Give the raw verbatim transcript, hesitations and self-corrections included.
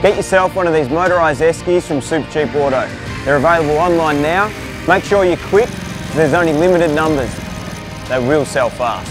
Get yourself one of these motorised Eskys from Supercheap Auto. They're available online now. Make sure you're quick, because there's only limited numbers. They will sell fast.